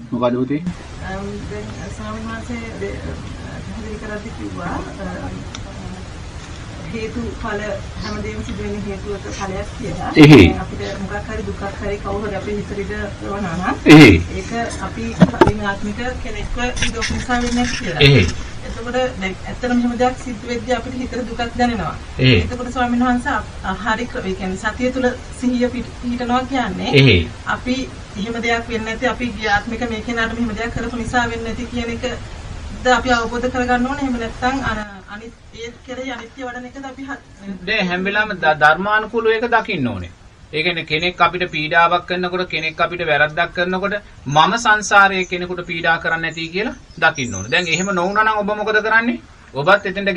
මොකද පුතේ? දැන් ස්වාමීන් වහන්සේ පැහැදිලි කරද්දී කිව්වා හේතු ඵල හැමදේම සිදු වෙන හේතුවක ඵලයක් කියලා. අපිට මොකක් හරි දුකක් හරි කවුරු හරි අපේ හිතට වුණා නම් ඒක අපි විනාත්මික කෙනෙක්ව විදෝක් නිසා වෙන්නේ කියලා. එතකොට දැන් ඇත්තටම එහෙම දෙයක් සිද්ධ වෙද්දී අපිට හිතට දුකක් දැනෙනවා. එතකොට ස්වාමීන් වහන්සේ හරි ඒ කියන්නේ සතිය තුල සිහිය පිහිටනවා කියන්නේ අපි එහෙම දෙයක් වෙන්නේ නැති අපි ගියාත්මික මේ කෙනාට මෙහෙම දෙයක් කරපු නිසා වෙන්නේ නැති කියන එකද අපි අවබෝධ කරගන්න ඕනේ. එහෙම නැත්නම් අනිත් ඒ කෙරෙහි අනිත්‍ය වඩන එකද අපි දැන් හැම වෙලාවෙම ධර්මානුකූලව ඒක දකින්න ඕනේ. ඒ කියන්නේ කෙනෙක් අපිට පීඩාවක් කරනකොට කෙනෙක් අපිට වැරද්දක් කරනකොට මම සංසාරයේ කෙනෙකුට පීඩා කරන්නේ නැති කියලා දකින්න ඕනේ. දැන් එහෙම නොවුනා නම් ඔබ මොකද කරන්නේ? ඔබත් එතෙන්ට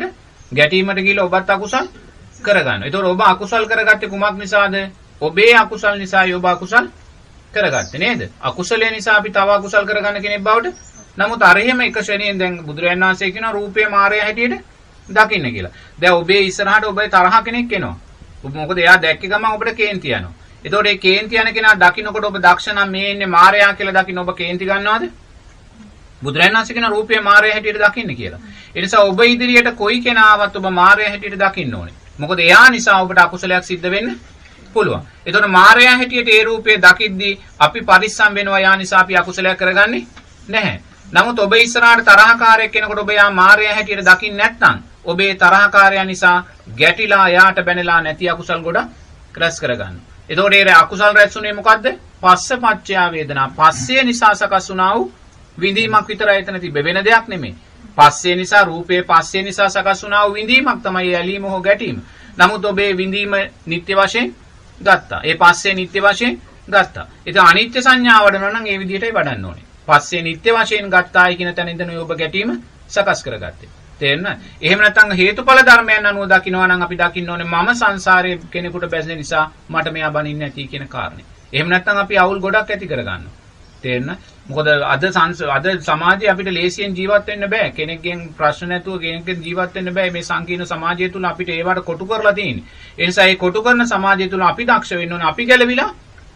ගැටීමට ගිහලා ඔබත් අකුසල් කරගන්නවා. ඒතකොට ඔබ අකුසල් කරගත්තේ කුමක් නිසාද? ඔබේ අකුසල් නිසායි ඔබ අකුසල් කරගත්තේ නේද? අකුසලයේ නිසා අපි තව අකුසල් කරගන්න කෙනෙක් බවට. නමුත් අර එහෙම එක ශ්‍රේණියෙන් දැන් බුදුරජාණන් වහන්සේ කියනවා රූපේ මායя හැටියට දකින්න කියලා. දැන් ඔබේ ඉස්සරහට ඔබේ තරහ කෙනෙක් එනවා. මොකද එයා දැක්ක ගමන් ඔබට කේන්ති යනවා. එතකොට මේ කේන්ති යන කෙනා දකින්නකොට ඔබ දක්ෂ නම් මේ ඉන්නේ මායя කියලා දකින්න ඔබ කේන්ති ගන්නවද? බුදුරජාණන් වහන්සේ කියන රූපේ මායя හැටියට දකින්න කියලා. ඒ නිසා ඔබ ඉදිරියට කොයි කෙනාවත් ඔබ මායя හැටියට දකින්න ඕනේ. මොකද එයා නිසා ඔබට අකුසලයක් සිද්ධ වෙන්න පුළුවන්. එතකොට මායя හැටියට ඒ රූපේ දකිද්දී අපි පරිස්සම් වෙනවා යා නිසා අපි අකුසලයක් කරගන්නේ නැහැ. නමුත් ඔබ ඉස්සරහට තරහකාරයෙක් කෙනෙකුට ඔබ යා මායя හැටියට දකින්න නැත්නම් ඔබේ තරහකාරයා නිසා ගැටිලා යාට බැනලා නැති අකුසල් ගොඩ රැස් කරගන්න. එතකොට ඒ අකුසල් රැස්ුනේ මොකද්ද? පස්සපච්චය වේදනා. පස්සේ නිසා සකස් වුණා වූ විඳීමක් විතරයි එතන තිබෙ. වෙන දෙයක් නෙමෙයි. පස්සේ නිසා රූපේ පස්සේ නිසා සකස් වුණා වූ විඳීමක් තමයි ඇලීම හෝ ගැටීම. නමුත් ඔබේ විඳීම නිත්‍ය වශයෙන් ගත්තා. ඒ පස්සේ නිත්‍ය වශයෙන් ගත්තා. ඒක අනිත්‍ය සංඥාව වඩනවා නම් ඒ විදිහටයි වඩන්න ඕනේ. පස්සේ නිත්‍ය වශයෙන් ගත්තායි කියන තැන ඉඳන් ඔබ ගැටීම සකස් කරගත්තේ. තේරෙනවද? එහෙම නැත්නම් හේතුඵල ධර්මයන් අනුව දකින්නවා නම් අපි දකින්න ඕනේ මම සංසාරයේ කෙනෙකුට බැඳෙන නිසා මට මෙයා බනින්නේ නැති කියන කාරණේ. එහෙම නැත්නම් අපි අවුල් ගොඩක් ඇති කරගන්නවා. තේරෙනවද? මොකද අද සමාජයේ අපිට ලේසියෙන් ජීවත් වෙන්න බෑ. කෙනෙක්ගෙන් ප්‍රශ්න නැතුව කෙනෙක්ගෙන් ජීවත් වෙන්න බෑ. මේ සංකීර්ණ සමාජය තුල අපිට ඒවට කොටු කරලා තියෙන්නේ. ඒ නිසා මේ කොටු කරන සමාජය තුල අපි දක්ෂ වෙන්න ඕනේ. අපි ගැලවිලා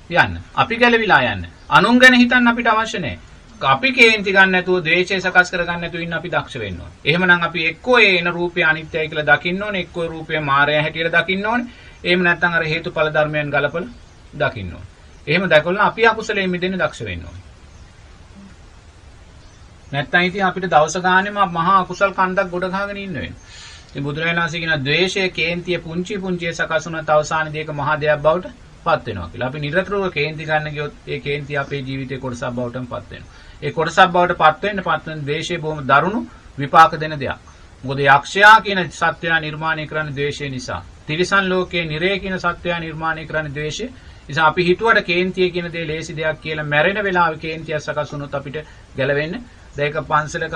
යන්න. අනුන් ගැන හිතන්න අපිට අවශ්‍ය නැහැ. අපි කේන්ති ගන්න නැතුව ද්වේෂය සකස් කර ගන්න නැතුව ඉන්න අපි දක්ෂ වෙන්න ඕනේ. එහෙමනම් අපි එක්කෝ එන රූපය අනිත්‍යයි කියලා දකින්න ඕනේ, එක්කෝ රූපය මායя හැටියට දකින්න ඕනේ. එහෙම නැත්නම් අර හේතුඵල ධර්මයන් ගලපලා දකින්න ඕනේ. එහෙම දැකලා අපි අකුසලයෙන් මිදෙන්න දක්ෂ වෙන්න ඕනේ. නැත්නම් ඉතින් අපිට දවස ගානෙම මහා අකුසල් කන්දක් ගොඩ ගහගෙන ඉන්න වෙනවා. ඉතින් බුදුරජාණන් වහන්සේ කියන ද්වේෂය කේන්තිය පුංචි සකස් වුණත් අවසානයේදී ඒක මහා දෙයක් බවට පත් වෙනවා කියලා. අපි නිරතුරුව කේන්ති ගන්න ගියොත් ඒ කේන්තිය අපේ ජීවිතේ කොටසක් බවටම පත් වෙනවා. ඒ කොටසක් බවට පත් වෙන ද්වේෂය බොහොම දරුණු විපාක දෙන දෙයක්. මොකද යක්ෂයා කියන සත්වයා නිර්මාණය කරන්නේ ද්වේෂය නිසා. තිරිසන් ලෝකයේ නිරේ කියන සත්වයා නිර්මාණය කරන්නේ ද්වේෂය නිසා. අපි හිතුවට කේන්තිය කියන දේ ලේසි දෙයක් කියලා මැරෙන වෙලාවේ කේන්තිය සකස් වුණොත් අපිට ගැලවෙන්න. දැන් පන්සලක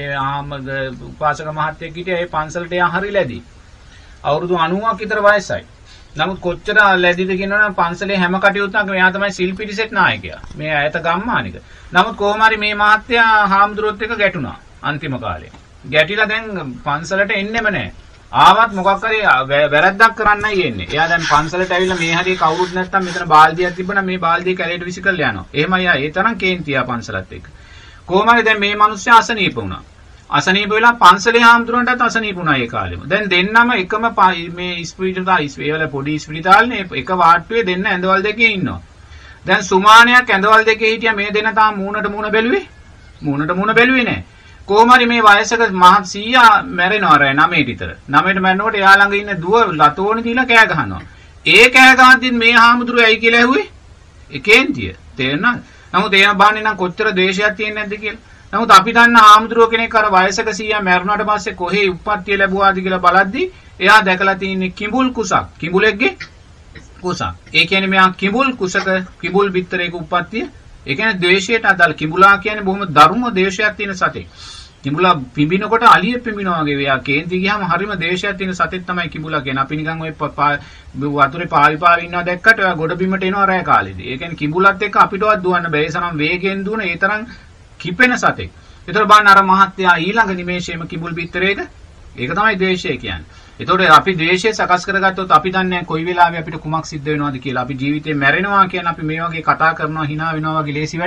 උපාසක මහත්තයෙක් හිටියා. ඒ පන්සලට යා හරි ලැබි. අවුරුදු 90ක් විතර වයසයි. නමුත් කොච්චර ලැබිද කියනවනම් පන්සලේ හැම කටයුත්තක්ම එයා තමයි සිල්පිටිසෙත් නායකයා. මේ ඇයත ගම්මානික. නමුත් කොහොම හරි මේ මහත්තයා හාමුදුරුවොත් එක්ක ගැටුණා අන්තිම කාලේ. ගැටිලා දැන් පන්සලට එන්නෙම නැහැ. ආවත් මොකක් හරි වැරද්දක් කරන්නයි එන්නේ. එයා දැන් පන්සලට ඇවිල්ලා මේ හරිය කවුරුත් නැත්තම් මෙතන බාල්දියක් තිබ්බනම් මේ බාල්දිය කැලේට විසි කරලා යනවා. එහෙමයි යා ඒ තරම් කේන්තියා පන්සලත් එක්ක. කොහොම හරි දැන් මේ මිනිස්සයා අසනීප වුණා. අසනීප වෙලා පන්සලේ හාමුදුරන්ටත් අසනීප වුණා ඒ කාලෙම. දැන් දෙන්නම එකම මේ ඉස්පිරිතාල පොඩි ඉස්පිරිතාලනේ එක වාට්ටුවේ දෙන්න ඇඳවල් දෙකේ ඉන්නවා. දැන් සුමානයක් ඇඳවල් දෙකේ හිටියා මේ දෙන්න තාම මූණට මූණ බැලුවේ නැහැ. කොහොම හරි මේ වයසක මහත් සීයා මැරෙනවා රෑ 9ට විතර. 9ට මැරෙනකොට එයා ළඟ ඉන්න දුව ලතෝනේ දීලා කෑ ගහනවා. ඒ කෑ ගහද්දිත් මේ හාමුදුරුවෝ ඇයි කියලා ඇහුවේ? ඒ කේන්තිය. තේරෙනවද? නමුත් එයා බාන්නේ නම් කොච්චර ද්වේෂයක් තියෙන්නේ නැද්ද කියලා. නමුත් අපි දන්න හාමුදුරුවෝ කෙනෙක් අර වයසක සීයා මැරුණාට පස්සේ කොහේ උප්පත්තිය ලැබුවාද කියලා බලද්දි එයා දැකලා තියෙන්නේ කිඹුල් කුසක්. කිඹුලෙක්ගේ කුසක්. ඒ කියන්නේ මෙයා කිඹුල් කුසක කිඹුල් බිත්තරයක උප්පත්තිය. ඒ කියන්නේ ද්වේෂයට අදාළ කිඹුලා කියන්නේ බොහොම දරුණු ද්වේෂයක් තියෙන සතෙක්. කිඹුලා පිඹිනකොට අලියෙ පිඹිනවා වගේ. එයා කේන්ති ගියාම හරිම ද්වේෂයක් තියෙන සතෙක් තමයි කිඹුලා කියන්නේ. අපි නිකන් ඔය වතුරේ පාවි ඉන්නවා දැක්කට ඔයා ගොඩ බිමට එනවා රෑ කාලේදී. ඒ කියන්නේ කිඹුලත් එක්ක අපිටවත් දුවන්න බෑ. ඒ තරම් වේගෙන් දුවන ඒ තරම් කිපෙන සතෙක්. ඒතර බලන්න අර මහත්තයා ඊළඟ නිමේෂයේම කිඹුල් බිත්තරේක ඒක තමයි ද්වේෂය කියන්නේ. ඒතකොට අපි ද්වේෂය සකස් කරගත්තොත් අපි දන්නේ කොයි වෙලාවෙ අපිට කුමක් සිද්ධ වෙනවද කියලා. අපි ජීවිතේ මැරෙනවා කියන අපි මේ වගේ කතා කරනවා hina වෙනවා වගේ ලේසි වැඩක්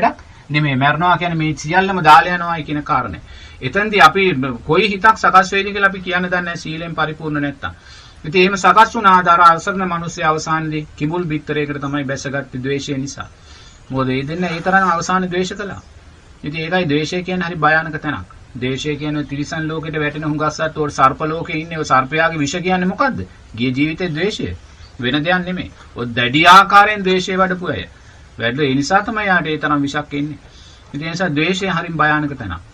නෙමෙයි මරනවා කියන්නේ මේ සියල්ලම දාලා යනවායි කියන කාරණේ. එතෙන්දී අපි කොයි හිතක් සකස් වෙයිද කියලා අපි කියන්න දන්නේ නැහැ සීලෙන් පරිපූර්ණ නැත්තම්. ඉතින් එහෙම සකස් වුණ ආදාර අසරණ මිනිස්සු අවසානයේදී කිඹුල් බිත්තරයකට තමයි බැසගත්තේ ද්වේෂය නිසා. මොකද ඒ දෙන්න ඒ තරම් අවසානයේ ද්වේෂ කළා. ඉතින් ඒකයි ද්වේෂය කියන්නේ හරි භයානක තැනක්. ද්වේෂය කියන්නේ තිරිසන් ලෝකෙට වැටෙන හුඟස්සත් උඩ සර්ප ලෝකේ ඉන්නේ. ඔය සර්පයාගේ විෂ කියන්නේ මොකද්ද? ගිය ජීවිතේ ද්වේෂය. වෙන දෙයක් නෙමෙයි. ඔය දැඩි ආකාරයෙන් ද්වේෂය වඩපු අය. වැඩි ඒ නිසා තමයි යාට ඒ තරම් විෂක් එන්නේ. ඉතින් ඒ නිසා ද්වේෂය හරිම භයානක තැනක්.